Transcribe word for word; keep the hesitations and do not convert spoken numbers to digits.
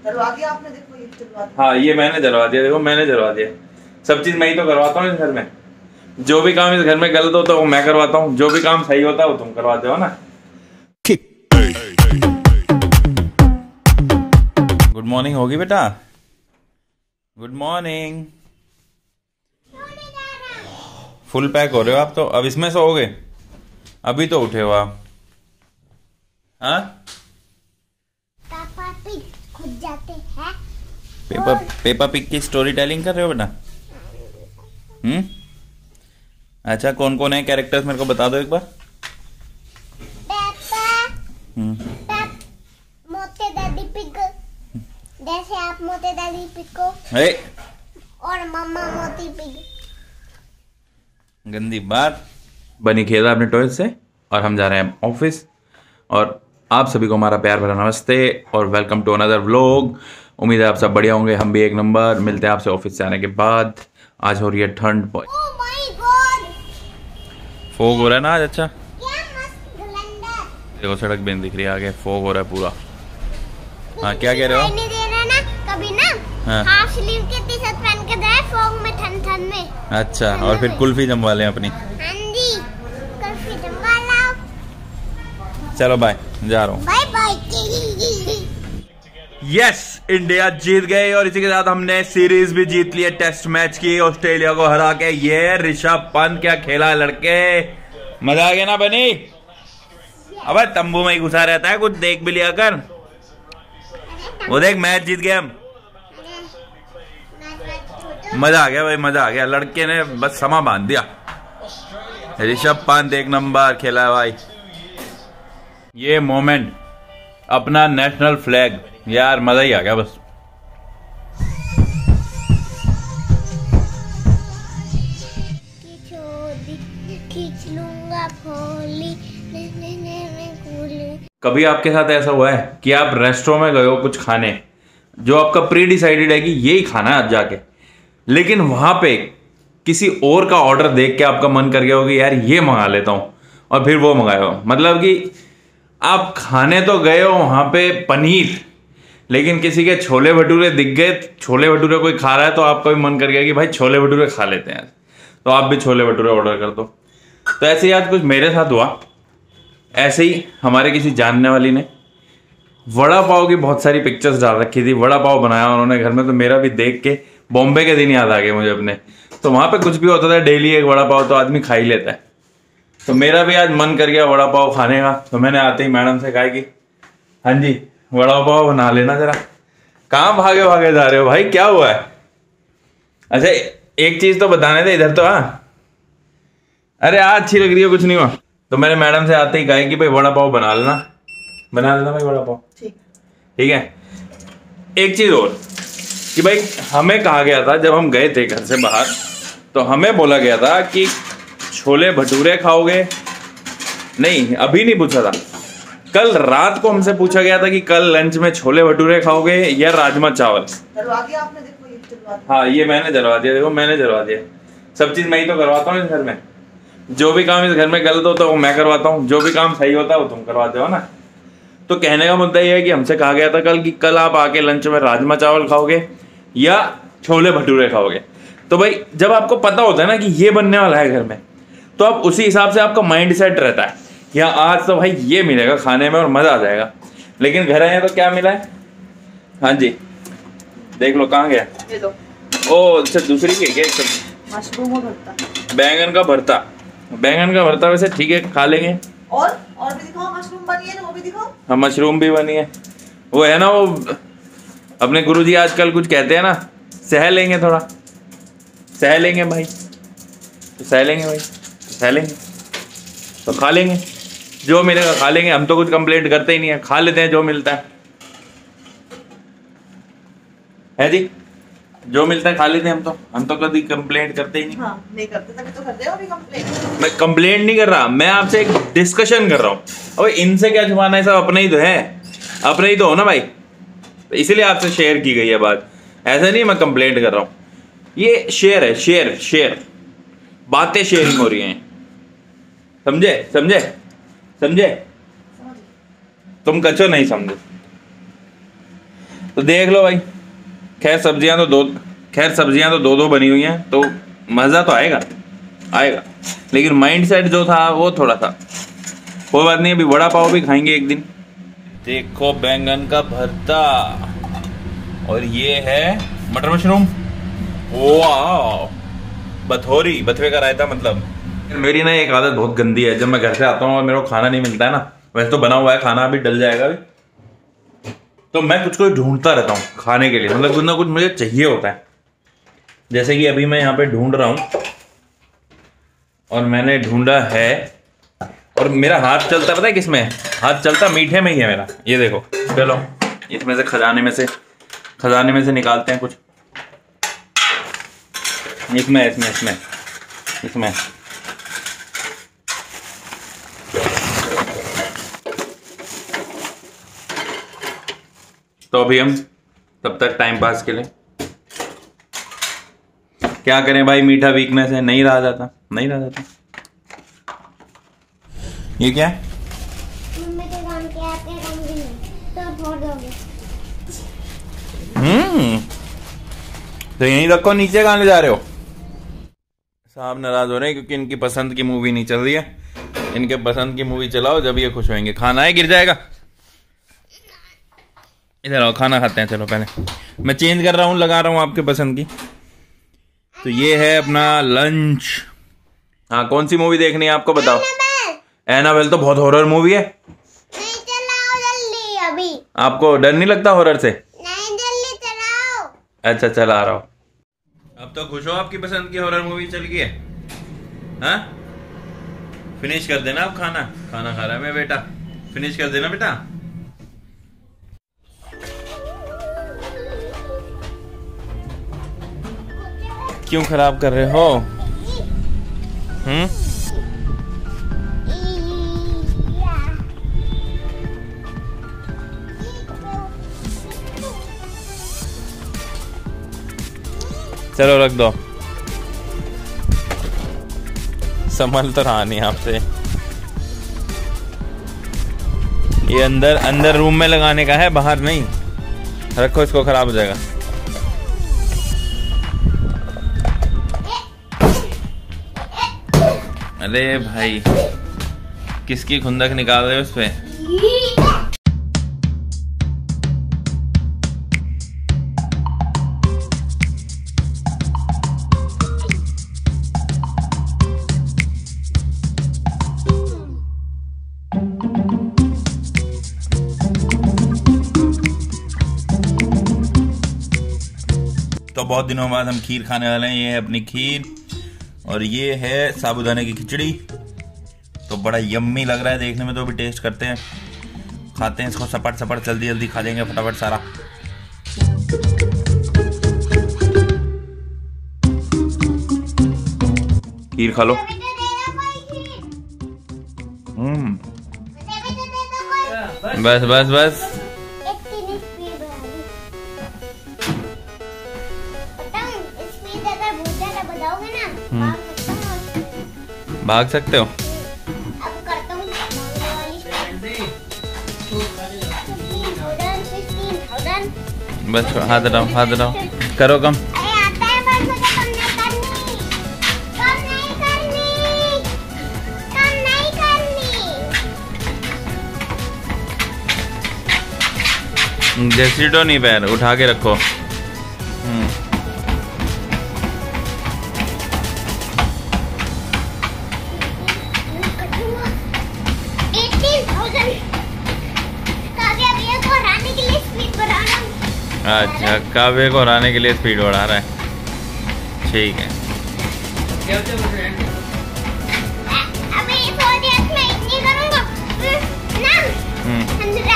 जलवा दिया आपने, देखो ये जलवा दिया। हाँ ये मैंने जलवा दिया, देखो मैंने जलवा दिया। सब चीज मैं ही तो करवाता हूँ इस घर में। जो भी काम इस घर में गलत होता है वो मैं करवाता हूँ, जो भी काम सही होता है वो तुम करवाते हो ना। गुड मॉर्निंग होगी बेटा, गुड मॉर्निंग। फुल पैक हो रहे हो आप तो, अब इसमें सोओगे? अभी तो उठे हो आप। हाँ पापा पिग खुद जाते हैं। पेपर पेपर पिग की स्टोरी टेलिंग कर रहे हो बेटा? हम्म अच्छा, कौन कौन है कैरेक्टर्स मेरे को बता दो एक बार। पेपा, हम्म पेप, मोटे दादी पिग, जैसे आप मोटे दादी पिग को, हे और मम्मा मोटी पिग। गंदी बात। बनी खेला अपने टॉयज से और हम जा रहे हैं ऑफिस। और आप सभी को हमारा प्यार भरा नमस्ते और वेलकम टू अनदर व्लॉग। उम्मीद है आप सब बढ़िया होंगे, हम भी एक नंबर। मिलते हैं आपसे ऑफिस से आने के बाद। आज हो रही है ठंड। ओह माय गॉड, फोग हो रहा है ना आज। अच्छा क्या मस्त ग्लैंडर। देखो सड़क भी दिख रही है आगे, फोग हो रहा है पूरा। हाँ क्या कह रहे हो? नहीं दे रहा ना कभी ना। हाँ। हाफ स्लीव के टी शर्ट पहन के जाए फॉग में, ठंड ठंड में। अच्छा, और फिर कुल्फी जमवा लें अपनी। हाँ जी, कुल्फी जमवा लाओ। चलो बाय, जा रहा हूँ। Bye bye. यस, इंडिया जीत गई और इसी के साथ हमने सीरीज भी जीत ली है, टेस्ट मैच की, ऑस्ट्रेलिया को हरा के। ये ऋषभ पंत क्या खेला है लड़के, मजा आ गया ना बनी? अबे तंबू में ही घुसा रहता है, कुछ देख भी लिया कर। वो देख मैच जीत गए हम, मजा आ गया भाई, मजा आ गया। लड़के ने बस समा बांध दिया। ऋषभ पंत एक नंबर खेला है भाई। ये मोमेंट, अपना नेशनल फ्लैग, यार मजा ही आ गया बस। खींच लूंगा फोली। कभी आपके साथ ऐसा हुआ है कि आप रेस्टोरेंट में गए हो कुछ खाने, जो आपका प्री डिसाइडेड है कि यही खाना है आज जाके, लेकिन वहां पे किसी और का ऑर्डर देख के आपका मन कर गया हो कि यार ये मंगा लेता हूं, और फिर वो मंगाए हो। मतलब कि आप खाने तो गए हो वहां पे पनीर, लेकिन किसी के छोले भटूरे दिख गए, छोले भटूरे कोई खा रहा है तो आपका भी मन कर गया कि भाई छोले भटूरे खा लेते हैं, तो आप भी छोले भटूरे ऑर्डर कर दो। तो ऐसे ही आज कुछ मेरे साथ हुआ। ऐसे ही हमारे किसी जानने वाली ने वड़ा पाव की बहुत सारी पिक्चर्स डाल रखी थी, वड़ा पाव बनाया उन्होंने घर में, तो मेरा भी देख के बॉम्बे के दिन याद आ गए मुझे अपने। तो वहां पे कुछ भी होता था, डेली एक वड़ा पाव तो आदमी खा ही लेता है। तो मेरा भी आज मन कर गया वड़ा पाव खाने का, तो मैंने आते ही मैडम से कहा कि हाँ जी वड़ा पाव बना लेना जरा। कहाँ भागे भागे जा रहे हो भाई, क्या हुआ है? अच्छा एक चीज तो बताने थे इधर तो। हाँ अरे आज अच्छी लग रही है, कुछ नहीं हुआ। तो मैंने मैडम से आते ही कहा कि भाई वड़ा पाव बना लेना, बना लेना भाई वड़ा पाव। ठीक ठीक है। एक चीज और कि भाई हमें कहा गया था जब हम गए थे घर से बाहर, तो हमें बोला गया था कि छोले भटूरे खाओगे। नहीं अभी नहीं पूछा था, कल रात को हमसे पूछा गया था कि कल लंच में छोले भटूरे खाओगे या राजमा चावल। जलवा दिया आपने, देखो ये जलवा दिया। हाँ ये मैंने जलवा दिया, देखो मैंने जलवा दिया। सब चीज मैं ही तो करवाता हूँ इस घर में। जो भी काम इस घर में गलत होता है वो मैं करवाता हूँ, जो भी काम सही होता है वो तुम करवाते हो ना। तो कहने का मुद्दा ये है कि हमसे कहा गया था कल कि कल आप आके लंच में राजमा चावल खाओगे या छोले भटूरे खाओगे। तो भाई जब आपको पता होता है ना कि ये बनने वाला है घर में, तो आप उसी हिसाब से आपका माइंड सेट रहता है कि हाँ आज तो भाई ये मिलेगा खाने में और मजा आ जाएगा। लेकिन घर आए तो क्या मिला है? हाँ जी देख लो कहाँ गया। ये लो। ओ अच्छा दूसरी की क्या सब्जी? मशरूम और भरता। बैंगन का भरता। बैंगन का भरता वैसे ठीक है, खा लेंगे। और और भी दिखाओ, मशरूम बनी है ना, वो भी दिखाओ। हाँ मशरूम भी बनी है। वो है ना वो अपने गुरुजी आजकल कुछ कहते हैं ना, सह लेंगे, थोड़ा सह लेंगे भाई, तो सह लेंगे भाई, तो सह लेंगे, तो खा लेंगे, जो मिलेगा खा लेंगे। हम तो कुछ कंप्लेंट करते ही नहीं है, खा लेते हैं जो मिलता है, है जी, जो मिलता है खा लेते हैं हम तो। हम तो कभी कंप्लेंट करते ही नहीं। हाँ, नहीं करते तभी तो करते हो अभी कंप्लेंट। मैं कंप्लेंट नहीं कर रहा, मैं आपसे एक डिस्कशन कर रहा हूँ। अबे इनसे क्या छुपाना है, सब अपने ही तो है, अपने ही तो हो ना भाई, इसीलिए आपसे शेयर की गई है बात। ऐसा नहीं मैं कंप्लेंट कर रहा हूँ, ये शेयर है, शेयर शेयर बातें शेयरिंग हो रही हैं, समझे समझे समझे? तुम कचो नहीं समझे। तो देख लो भाई, खैर सब्जियां तो दो खैर सब्जियां तो दो दो बनी हुई हैं, तो मज़ा तो आएगा आएगा लेकिन माइंड सेट जो था वो थोड़ा सा, कोई बात नहीं, अभी वड़ा पाव भी खाएंगे एक दिन। देखो बैंगन का भरता, और ये है मटर मशरूम, वाह, बथोरी, बथुए का रायता। मतलब मेरी ना एक आदत बहुत गंदी है, जब मैं घर से आता हूँ और मेरे को खाना नहीं मिलता है ना, वैसे तो बना हुआ है खाना, अभी डल जाएगा अभी, तो मैं कुछ को ढूंढता रहता हूँ खाने के लिए, मतलब कुछ ना कुछ मुझे चाहिए होता है। जैसे कि अभी मैं यहाँ पे ढूंढ रहा हूँ, और मैंने ढूंढा है, और मेरा हाथ चलता, पता है किसमें हाथ चलता? मीठे में ही है मेरा। ये देखो, चलो इसमें से खजाने में से खजाने में से निकालते हैं कुछ। इसमें इसमें इसमें इसमें तो अभी हम तब तक टाइम पास के लिए क्या करें भाई, मीठा वीकनेस है, नहीं रहा जाता नहीं रहा जाता। ये क्या है? मम्मी के काम के आते हैं, काम भी नहीं तो छोड़ दोगे। हम्म तो यहीं रखो, नीचे कहाँ ले जा रहे हो? साहब नाराज हो रहे हैं क्योंकि इनकी पसंद की मूवी नहीं चल रही है। इनके पसंद की मूवी चलाओ, जब ये खुश होंगे। खाना है, गिर जाएगा। इधर आओ, खाना खाते हैं। चलो पहले मैं चेंज कर रहा हूँ, लगा रहा हूँ आपके पसंद की। तो ये है अपना लंच। हाँ, कौन सी मूवी देखनी है आपको बताओ? एनाबेल तो बहुत हॉरर मूवी है। नहीं, चलाओ जल्दी अभी। आपको डर नहीं लगता हॉरर से? नहीं, जल्दी चलाओ। अच्छा, चला रहा हूँ। अब तो खुश हो, आपकी पसंद की हॉरर मूवी चल गई है। हाँ, फिनिश कर देना अब खाना। खाना खा रहा है मैं बेटा, फिनिश कर देना बेटा। क्यों खराब कर रहे हो? हम्म चलो रख दो। संभल तो रहा नहीं आपसे। ये अंदर अंदर रूम में लगाने का है, बाहर नहीं। रखो, इसको, खराब हो जाएगा। अरे भाई, किसकी खुंदक निकाल रहे हो उस पे? तो बहुत दिनों बाद हम खीर खाने वाले हैं। ये है अपनी खीर, और ये है साबूदाने की खिचड़ी। तो बड़ा यम्मी लग रहा है देखने में। तो अभी टेस्ट करते हैं, खाते हैं इसको। सपट सपट जल्दी जल्दी खा देंगे फटाफट सारा। खीर खा लो। हम्म बस बस बस। भाग सकते हो? अब करता हूँ। बस हाथ हटाओ, हाथ हटाओ, करो कम। अरे आता है, पर मुझे कम नहीं करनी, कम नहीं करनी, कम नहीं करनी। जेसीटो नहीं, पैर उठा के रखो। अच्छा, काव्य को हराने के लिए स्पीड बढ़ा रहा है। ठीक है। अभी थोड़ी देर में इतनी करूँगा ना,